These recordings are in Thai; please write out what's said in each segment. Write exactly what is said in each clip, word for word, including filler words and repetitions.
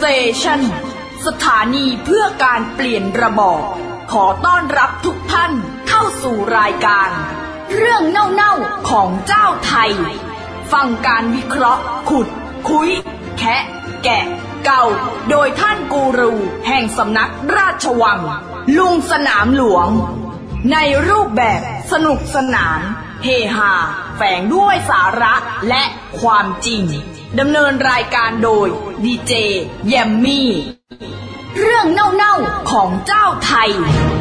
Station สถานีเพื่อการเปลี่ยนระบอบขอต้อนรับทุกท่านเข้าสู่รายการเรื่องเน่าๆของเจ้าไทยฟังการวิเคราะห์ขุดคุยแคะแกะเก่าโดยท่านกูรูแห่งสำนักราชวังลุงสนามหลวงในรูปแบบสนุกสนานเฮฮาแฝงด้วยสาระและความจริงดำเนินรายการโดยดีเจแยมมี่เรื่องเน่าๆของเจ้าไทย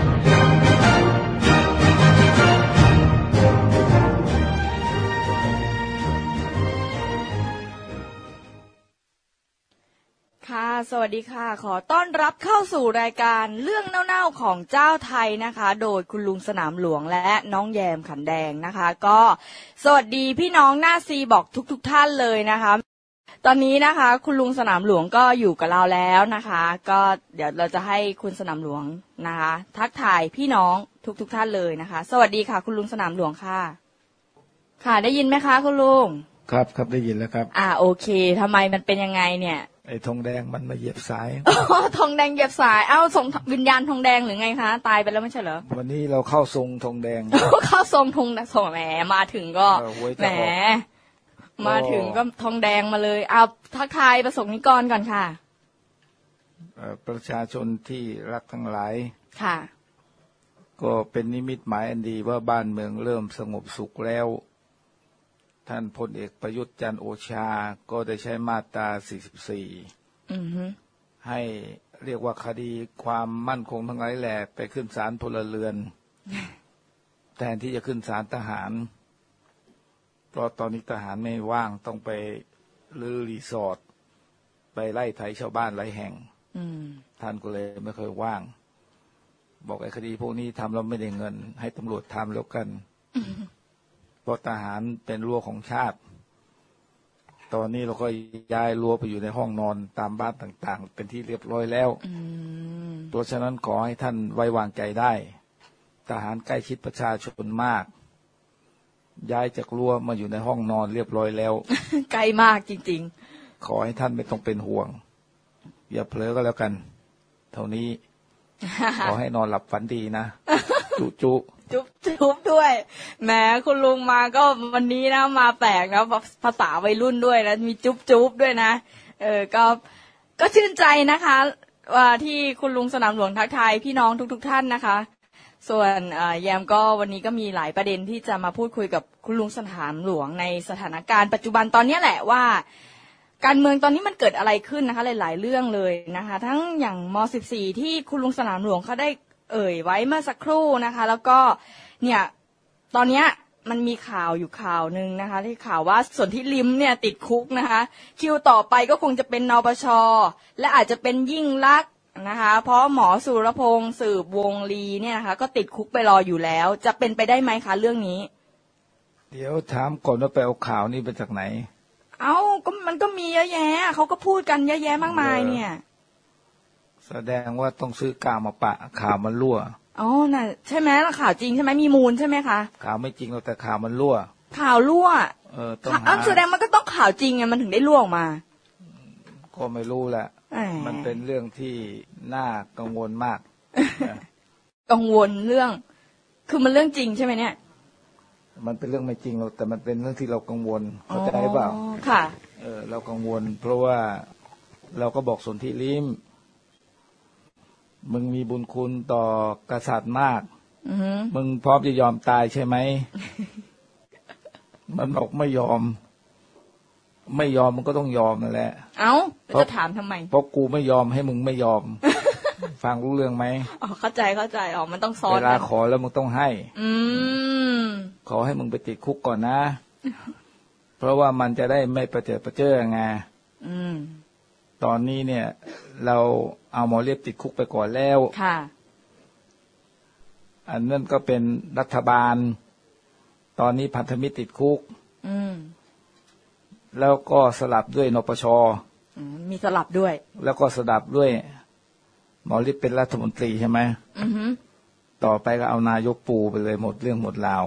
ค่ะสวัสดีค่ะขอต้อนรับเข้าสู่รายการเรื่องเน่าๆของเจ้าไทยนะคะโดยคุณลุงสนามหลวงและน้องแยมขันแดงนะคะก็สวัสดีพี่น้องหน้าซีบอกทุกๆท่านเลยนะคะตอนนี้นะคะคุณลุงสนามหลวงก็อยู่กับเราแล้วนะคะก็เดี๋ยวเราจะให้คุณสนามหลวงนะคะทักทายพี่น้องทุกๆท่านเลยนะคะสวัสดีค่ะคุณลุงสนามหลวงค่ะค่ะได้ยินไหมคะคุณลุงครับครับได้ยินแล้วครับอ่าโอเคทำไมมันเป็นยังไงเนี่ยไอ้ทองแดงมันมาเหยียบสายอ๋อทองแดงเหยียบสายเอ้าส่งวิญญาณทองแดงหรือไงคะตายไปแล้วไม่ใช่เหรอวันนี้เราเข้าทรงทองแดงเข้าทรงทองทรงแหมมาถึงก็แหมมาถึงก็ทองแดงมาเลยเอาทักทายประสงค์นิกรก่อนค่ะประชาชนที่รักทั้งหลายค่ะก็เป็นนิมิตหมายอันดีว่าบ้านเมืองเริ่มสงบสุขแล้วท่านพลเอกประยุทธ์จันทร์โอชาก็ได้ใช้มาตราสี่สิบสี่ให้เรียกว่าคดีความมั่นคงทั้งหลายแหล่ไปขึ้นศาลพลเรือนแทนที่จะขึ้นศาลทหารเพราะตอนนี้ทหารไม่ว่างต้องไปลื้อรีสอร์ทไปไล่ไถชาวบ้านหลายแห่งท่านก็เลยไม่เคยว่างบอกไอ้คดีพวกนี้ทำแล้วไม่ได้เงินให้ตำรวจทำแล้วกันเพราะทหารเป็นรั้วของชาติตอนนี้เราก็ย้ายรั้วไปอยู่ในห้องนอนตามบ้านต่างๆเป็นที่เรียบร้อยแล้วเพราะฉะนั้นขอให้ท่านไว้วางใจได้ทหารใกล้ชิดประชาชนมากย้ายจากรั้วมาอยู่ในห้องนอนเรียบร้อยแล้วใกล้มากจริงๆขอให้ท่านไม่ต้องเป็นห่วงอย่าเผลอก็แล้วกันเท่านี้ ขอให้นอนหลับฝันดีนะ จุจุจุ๊บจุ๊บด้วยแหมคุณลุงมาก็วันนี้นะมาแปลกนะภาษาวัยรุ่นด้วยนะมีจุ๊บจุ๊บด้วยนะเออก็ก็ชื่นใจนะคะว่าที่คุณลุงสนามหลวงทักทายพี่น้องทุกๆท่านนะคะส่วนแยมก็วันนี้ก็มีหลายประเด็นที่จะมาพูดคุยกับคุณลุงสนามหลวงในสถานการณ์ปัจจุบันตอนนี้แหละว่าการเมืองตอนนี้มันเกิดอะไรขึ้นนะคะหลายๆเรื่องเลยนะคะทั้งอย่างม.สิบสี่ ที่คุณลุงสนามหลวงเขาได้เอ่ยไว้เมื่อสักครู่นะคะแล้วก็เนี่ยตอนนี้มันมีข่าวอยู่ข่าวนึงนะคะที่ข่าวว่าสนธิลิ้มเนี่ยติดคุกนะคะคิวต่อไปก็คงจะเป็นนปช.และอาจจะเป็นยิ่งลักษณ์นะคะเพราะหมอสุรพงษ์สืบวงลีเนี่ยนะคะก็ติดคุกไปรออยู่แล้วจะเป็นไปได้ไหมคะเรื่องนี้เดี๋ยวถามก่อนว่าไปเอาข่าวนี้มาจากไหนเอ้าก็มันก็มีเยอะแยะเขาก็พูดกันเยอะแยะมากมายเนี่ยแสดงว่าต้องซื้อกาวมาปะข่าวมันรั่วอ๋อน่ะใช่ไหมล่ะข่าวจริงใช่ไหมมีมูลใช่ไหมคะข่าวไม่จริงแต่ข่าวมันรั่วข่าวรั่วเออต้องหาแสดงมันก็ต้องข่าวจริงไงมันถึงได้รั่วออกมาก็ไม่รู้แหละมันเป็นเรื่องที่น่ากังวลมากกังวลเรื่องคือมันเรื่องจริงใช่ไหมเนี่ยมันเป็นเรื่องไม่จริงหรอกแต่มันเป็นเรื่องที่เรากังวลเข้าใจเปล่าค่ะเออเรากังวลเพราะว่าเราก็บอกสนธิลิ้มมึงมีบุญคุณต่อกษัตริย์มากมึงพร้อมจะยอมตายใช่ไหม มันบอกไม่ยอมไม่ยอมมันก็ต้องยอมนั่นแหละเอ้าจะถามทำไมเพราะกูไม่ยอมให้มึงไม่ยอม ฟังรู้เรื่องไหมอ๋อเข้าใจเข้าใจอ๋อมันต้องซ้อนเวลาขอแล้วมึงต้องให้อืมขอให้มึงไปติดคุกก่อนนะ เพราะว่ามันจะได้ไม่ประเจิดประเจ้อไงอืมตอนนี้เนี่ยเราเอาหมอเรียบติดคุกไปก่อนแล้วค่ะอันนั้นก็เป็นรัฐบาลตอนนี้พันธมิตรติดคุกอืมแล้วก็สลับด้วยนปช. มีสลับด้วยแล้วก็สลับด้วยหมอฤทธิ์เป็นรัฐมนตรีใช่ไหมอือฮึต่อไปก็เอานายกปูไปเลยหมดเรื่องหมดราว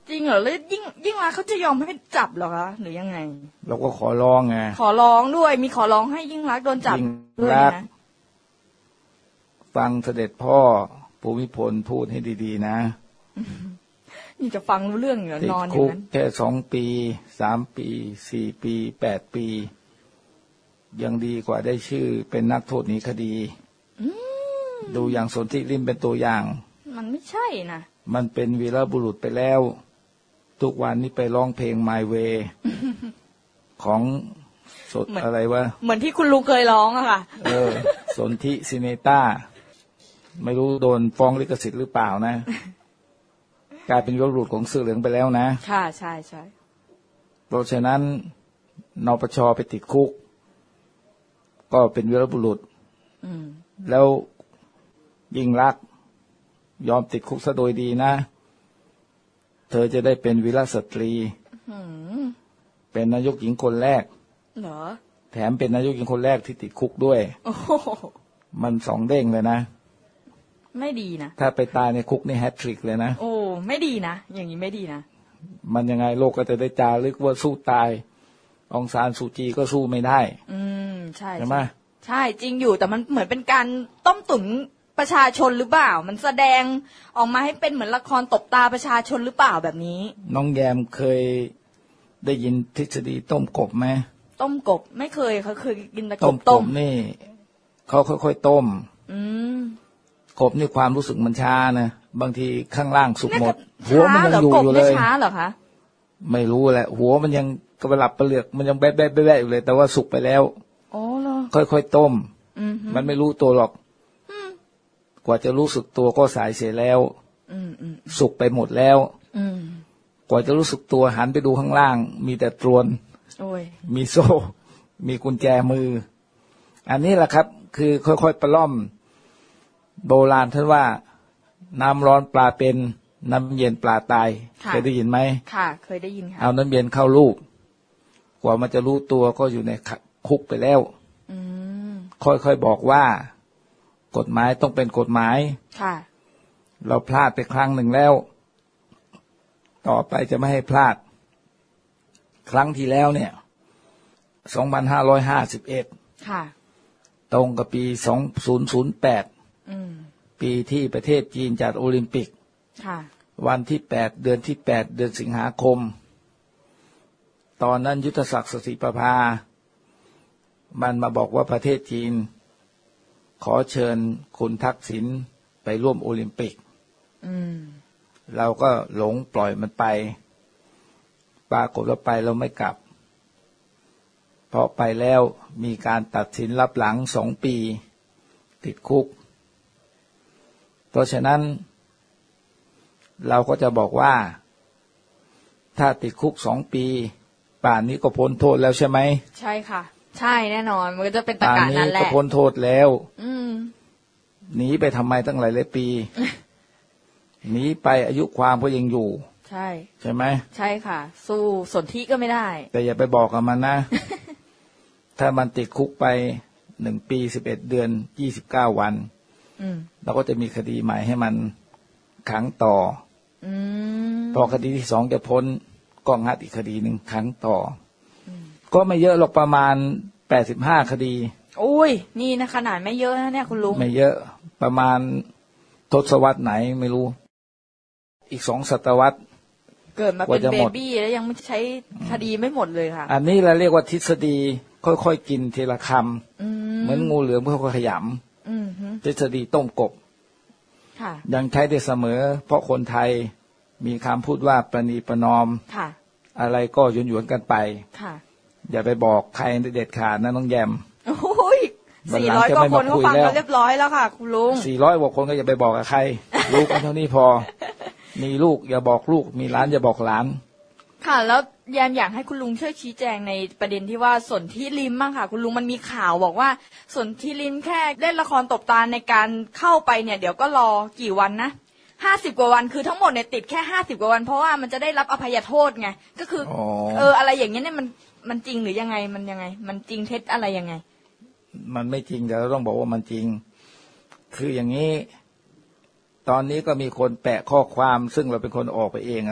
จริงเหรอแล้วยิ่งยิ่งรักษณ์เขาจะยอมให้จับเหรอคะหรือยังไงเราก็ขอร้องไงขอร้องด้วยมีขอร้องให้ยิ่งรักษณ์โดนจับด้วยนะฟังเสด็จพ่อภูมิพลพูดให้ดีๆนะนี่จะฟังรู้เรื่องเหรอนอนอย่างนั้นแค่สองปีสามปีสี่ปีแปดปียังดีกว่าได้ชื่อเป็นนักโทษหนีคดีดูอย่างสนธิริมเป็นตัวอย่างมันไม่ใช่นะมันเป็นวีรบุรุษไปแล้วทุกวันนี้ไปร้องเพลง My Way ของสดอะไรวะเหมือนที่คุณลุงเคยร้องอะค่ะเออสนธิซิเนต้าไม่รู้โดนฟ้องลิขสิทธิ์หรือเปล่านะกลายเป็นวีรบุรุษของเสื้อเหลืองไปแล้วนะค่ะใช่ใช่เพราะฉะนั้นนปชไปติดคุกก็เป็นวีรบุรุษแล้วยิ่งรักยอมติดคุกซะโดยดีนะเธอจะได้เป็นวีรสตรีเป็นนายกหญิงคนแรกเหรอแถมเป็นนายกหญิงคนแรกที่ติดคุกด้วยมันสองเด้งเลยนะไม่ดีนะถ้าไปตายในคุกนี่แฮตทริกเลยนะโอ้ไม่ดีนะอย่างนี้ไม่ดีนะมันยังไงโลกก็จะได้จารึกว่าสู้ตายองซานซูจีก็สู้ไม่ได้อืมใช่ใช่ไหมใช่จริงอยู่แต่มันเหมือนเป็นการต้มตุ๋นประชาชนหรือเปล่ามันแสดงออกมาให้เป็นเหมือนละครตบตาประชาชนหรือเปล่าแบบนี้น้องแยมเคยได้ยินทฤษฎีต้มกบไหมต้มกบไม่เคยเขาเคยกินแต่กบต้มนี่เขาค่อยๆต้มอืมกบนี่ความรู้สึกมันช้านะบางทีข้างล่างสุกหมดหัวมันยังอยู่อยู่เลยช้าเหรอคะไม่รู้แหละหัวมันยังกระลับกระเลือกมันยังแบ๊ะแบ๊ะแบ๊ะอยู่เลยแต่ว่าสุกไปแล้วอ๋อเหรอค่อยๆต้มมันไม่รู้ตัวหรอกกว่าจะรู้สึกตัวก็สายเสียแล้วสุกไปหมดแล้วกว่าจะรู้สึกตัวหันไปดูข้างล่างมีแต่ตรวนมีโซ่มีกุญแจมืออันนี้แหละครับคือค่อยๆประล่อมโบราณท่านว่าน้ำร้อนปลาเป็นน้ำเย็นปลาตายเคยได้ยินไหมค่ะเคยได้ยินค่ะเอาน้ำเย็นเข้าลูกกว่ามันจะรู้ตัวก็อยู่ในคุกไปแล้วค่อยๆบอกว่ากฎหมายต้องเป็นกฎหมายค่ะเราพลาดไปครั้งหนึ่งแล้วต่อไปจะไม่ให้พลาดครั้งที่แล้วเนี่ยสองพันห้าร้อยห้าสิบเอ็ดค่ะตรงกับปีสองพันแปดปีที่ประเทศจีนจัดโอลิมปิกค่ะวันที่แปดเดือนที่แปดเดือนสิงหาคมตอนนั้นยุทธศักดิ์สศิประภามันมาบอกว่าประเทศจีนขอเชิญคุณทักษิณไปร่วมโอลิมปิกเราก็หลงปล่อยมันไปปรากฏว่าไปเราไม่กลับพอไปแล้วมีการตัดสินรับหลังสองปีติดคุกเพราะฉะนั้นเราก็จะบอกว่าถ้าติดคุกสองปีป่านนี้ก็พ้นโทษแล้วใช่ไหมใช่ค่ะใช่แน่นอนมันก็จะเป็นตรรกะนั้นแหละก็พ้นโทษแล้วหนีไปทำไมตั้งหลายหลายปีหนีไปอายุความก็ยังอยู่ใช่ใช่ไหมใช่ค่ะสู้สนธิก็ไม่ได้แต่อย่าไปบอกกับมันนะ ถ้ามันติดคุกไปหนึ่งปีสิบเอ็ดเดือนยี่สิบเก้าวันเราก็จะมีคดีใหม่ให้มันขังต่อพอคดีที่สองจะพ้นก็งัดอีกคดีหนึ่งขังต่อก็ไม่เยอะหรอกประมาณแปดสิบห้าคดีโอ้ยนี่นะขนาดไม่เยอะนะเนี่ยคุณลุงไม่เยอะประมาณทศวรรษไหนไม่รู้อีกสองศตวรรษเกิดมาเป็นเบบี้แล้วยังไม่ใช้คดีไม่หมดเลยค่ะอันนี้เราเรียกว่าทฤษฎีค่อยๆกินทีละคำเหมือนงูเหลือมเพื่อขยำทฤษฎีต้มกบยังใช้ได้เสมอเพราะคนไทยมีคำพูดว่าประนีประนอมอะไรก็หยวนๆกันไปอย่าไปบอกใครเด็ดขาดนะน้องแยมโอ้ยสี่ร้อยกว่าคนเขาฟังกันเรียบร้อยแล้วค่ะคุณลุงสี่ร้อยกว่าคนก็อย่าไปบอกกับใครรู้กันเท่านี้พอมีลูกอย่าบอกลูกมีหลานอย่าบอกหลานค่ะแล้วแยมอยากให้คุณลุงช่วยชี้แจงในประเด็นที่ว่าสนธิริมบ้างค่ะคุณลุงมันมีข่าวบอกว่าสนธิริมแค่เล่นละครตบตาในการเข้าไปเนี่ยเดี๋ยวก็รอกี่วันนะห้าสิบกว่าวันคือทั้งหมดเนี่ยติดแค่ห้าสิบกว่าวันเพราะว่ามันจะได้รับอภัยโทษไงก็คือเอออะไรอย่างเงี้ยเนี่ยมันมันจริงหรือยังไงมันยังไงมันจริงเท็จอะไรยังไงมันไม่จริงแต่เราต้องบอกว่ามันจริงคืออย่างนี้ตอนนี้ก็มีคนแปะข้อความซึ่งเราเป็นคนออกไปเองนั่นแหละ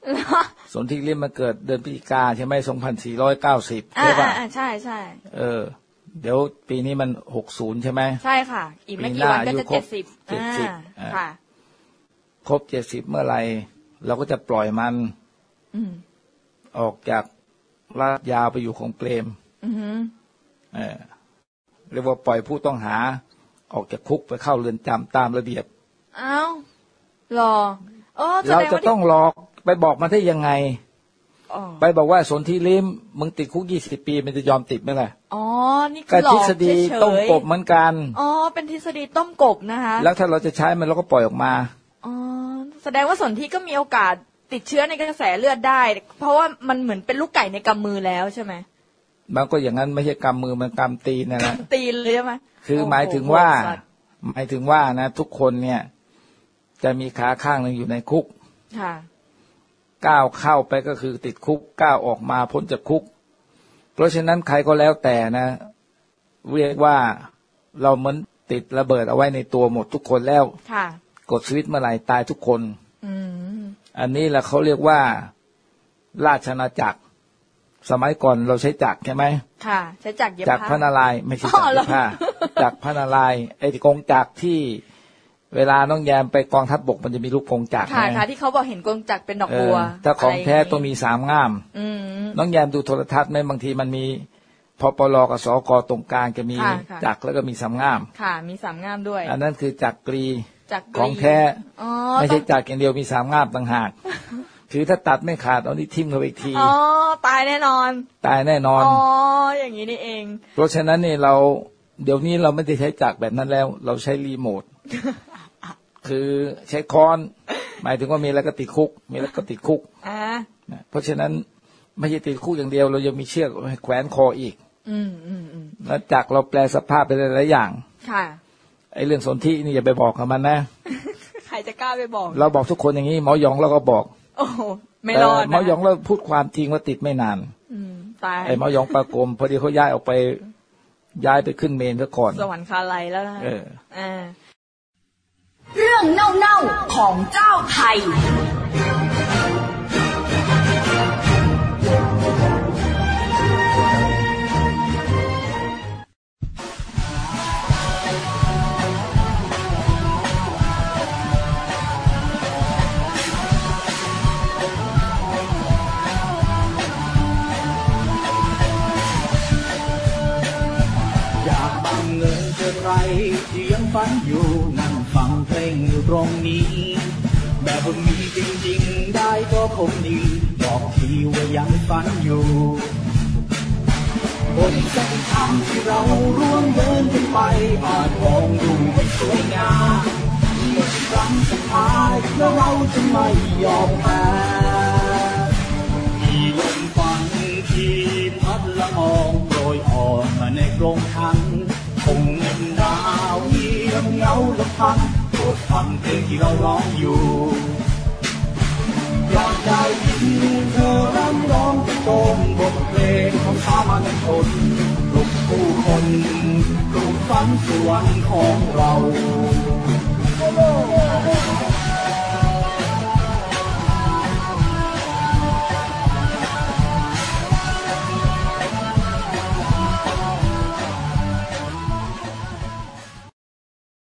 สนธิลิ้มมันเกิดเดือนพฤศจิกาใช่ไหมสองพันสี่ร้อยเก้าสิบใช่ป่ะใช่ใช่เออเดี๋ยวปีนี้มันหกสิบใช่ไหมใช่ค่ะอีกไม่กี่วันก็จะเจ็ดสิบเจ็ดสิบค่ะครบเจ็ดสิบเมื่อไหร่เราก็จะปล่อยมันออกจากลาดยาวไปอยู่ของเปรมเออเรียกว่าปล่อยผู้ต้องหาออกจากคุกไปเข้าเรือนจำตามระเบียบอ้าวรอเราจะต้องหลอกไปบอกมันได้ยังไงไปบอกว่าสนธิลิ้มมึงติดคุกยี่สิบปีมันจะยอมติดไหมล่ะอ๋อนี่คือหลอกเฉยๆทฤษฎีต้มกบเหมือนกันอ๋อเป็นทฤษฎีต้มกบนะคะแล้วถ้าเราจะใช้มันเราก็ปล่อยออกมาอ๋อแสดงว่าสนธิก็มีโอกาสติดเชื้อในกระแสเลือดได้เพราะว่ามันเหมือนเป็นลูกไก่ในกำมือแล้วใช่ไหมมันก็อย่างนั้นไม่ใช่กำมือมันกำตีนนะนะตีนเลยใช่ไหมคือหมายถึงว่าหมายถึงว่านะทุกคนเนี่ยจะมีขาข้างหนึ่งอยู่ในคุกค่ะก้าวเข้าไปก็คือติดคุกก้าวออกมาพ้นจากคุกเพราะฉะนั้นใครก็แล้วแต่นะเรียกว่าเราเหมือนติดระเบิดเอาไว้ในตัวหมดทุกคนแล้วค่ะกดสวิตช์เมื่อไหร่ตายทุกคนอืมอันนี้แหละเขาเรียกว่าราชอาณาจักรสมัยก่อนเราใช้จักรใช่ไหมค่ะใช้จักรเย็บผ้าจักรพระนารายณ์ไม่ใช่จักรเย็บผ้าจักรพระนารายณ์ไอ้กองจักรที่เวลาน้องแยมไปกองทัพบกมันจะมีลูกกงจักรค่ะค่ะที่เขาบอกเห็นกงจักรเป็นดอกบัวถ้าของแท้ต้องมีสามง่ามน้องแยมดูโทรทัศน์ไหมบางทีมันมีพปลกับสกตรงกลางจะมีจักรแล้วก็มีสามง่ามค่ะมีสามง่ามด้วยอันนั้นคือจักกรีของแท้ไม่ใช่จักรอย่างเดียวมีสามง่ามต่างหากคือถ้าตัดไม่ขาดเอานี่ทิ่มเข้าไปอีกทีอ๋อตายแน่นอนตายแน่นอนอ๋ออย่างนี้นี่เองเพราะฉะนั้นนี่เราเดี๋ยวนี้เราไม่ได้ใช้จักรแบบนั้นแล้วเราใช้รีโมทคือใช้ค้อนหมายถึงว่ามีแล้วก็ติดคุกมีแล้วก็ติดคุกอ่าเพราะฉะนั้นไม่ใช่ติดคุกอย่างเดียวเรายังมีเชือกแขวนคออีกอืมอืมอืมแล้วจักรเราแปลสภาพไปหลายอย่างค่ะไอ้เรื่องสนธินี่อย่าไปบอกกับมันนะใครจะกล้าไปบอกเราบอกทุกคนอย่างนี้หมอยองเราก็บอกโอ้ไม่รอดนะหมอยองเราพูดความจริงว่าติดไม่นานอืมตายไอ้หมอยองปากรมพอดีเขาย้ายออกไปย้ายไปขึ้นเมนซะก่อนสวรรคาลัยแล้วนะเอออ่าเรื่องเน่าๆของเจ้าไทยที่ยังฝันอยู่นั่งฟังเพลงอยู่ตรงนี้แบบว่ามีจริงๆได้ก็คงดีบอกทีว่ายังฝันอยู่บนเส้นทางที่เราร่วมเดินกันไปอาจมองดูไม่สวยงามเมื่อครั้งสุดท้ายแล้วเราจะไม่ยอมแพ้ที่ลมฝันที่พัดละอองโปรยอ่อนมาในกรงขังคงเงินดาวเงียบเหงาละพันโปรดฟังเพลงที่เราร้องอยู่อยากได้ยินเธอร่ำร้องตะโกนบทเพลงของสามัญชนปลุกผู้คนปลุกฝันสวรรค์ของเรา